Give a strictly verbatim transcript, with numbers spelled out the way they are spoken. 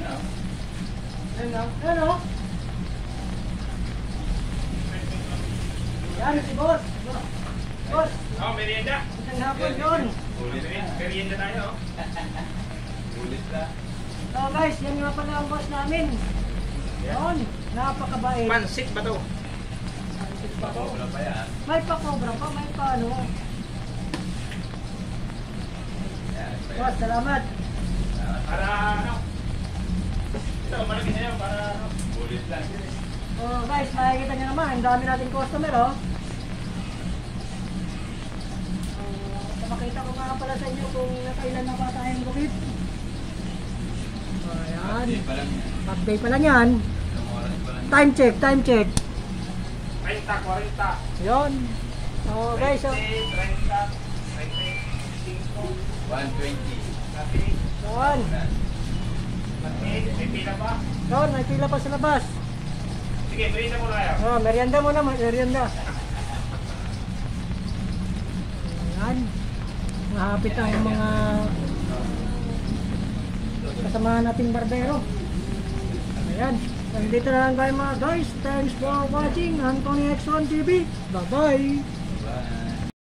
Ano? Ano? Yan, si boss. Boss. Oh, merienda. Isang hapon yun. Merienda tayo. Ulit na. So guys, yan nga pala ang boss namin. Yun, napakabait. Pansit ba to? Pakobra pa yan. May pa-cobra pa, may pa-ano. Yan, pa yan. Boss, salamat. Para ano? Ito, malaki na yan para ano? Ulit lang yun eh. So guys, makikita nyo naman, ang dami nating customer, oh. Uh, makita ko nga pala sa inyo kung kailan na ba tayong gupit. So, ayan. Hindi pa lang yan. Update pa lang yan. Ilang oras pa lang yan. Time check, time check. thirty, forty. Yun. So guys, so, thirty, thirty, one twenty. yun. may pila pa. Yun, may pila pa sa labas. Sige, merienda muna kayo. Oh, merienda muna, merienda. Ayan. Mahapit ang mga kasamahan nating barbero. Ayan. Nandito na lang kayo mga guys. Thanks for watching Anthony X one T V. Bye-bye.